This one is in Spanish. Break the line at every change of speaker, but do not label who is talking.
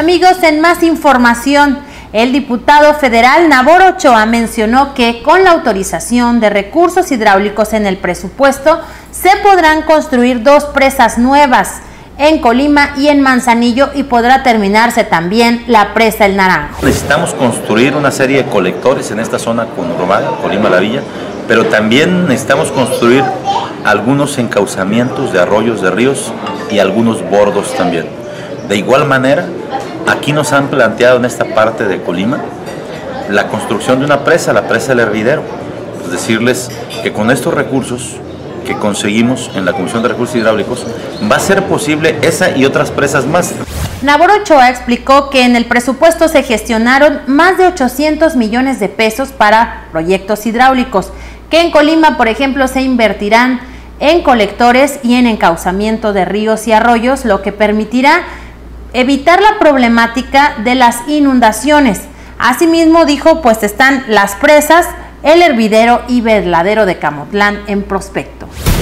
Amigos, en más información, el diputado federal Nabor Ochoa mencionó que con la autorización de recursos hidráulicos en el presupuesto se podrán construir 2 presas nuevas en Colima y en Manzanillo y podrá terminarse también la presa El Naranjo.
Necesitamos construir una serie de colectores en esta zona conurbada, Colima-La Villa, pero también necesitamos construir algunos encauzamientos de arroyos, de ríos y algunos bordos también. De igual manera, aquí nos han planteado en esta parte de Colima la construcción de una presa, la presa del Hervidero. Es decirles que con estos recursos que conseguimos en la Comisión de Recursos Hidráulicos va a ser posible esa y otras presas más.
Nabor Ochoa explicó que en el presupuesto se gestionaron más de 800 millones de pesos para proyectos hidráulicos, que en Colima, por ejemplo, se invertirán en colectores y en encauzamiento de ríos y arroyos, lo que permitirá evitar la problemática de las inundaciones. Asimismo, dijo, pues están las presas, el Hervidero y Verdadero de Camotlán en prospecto.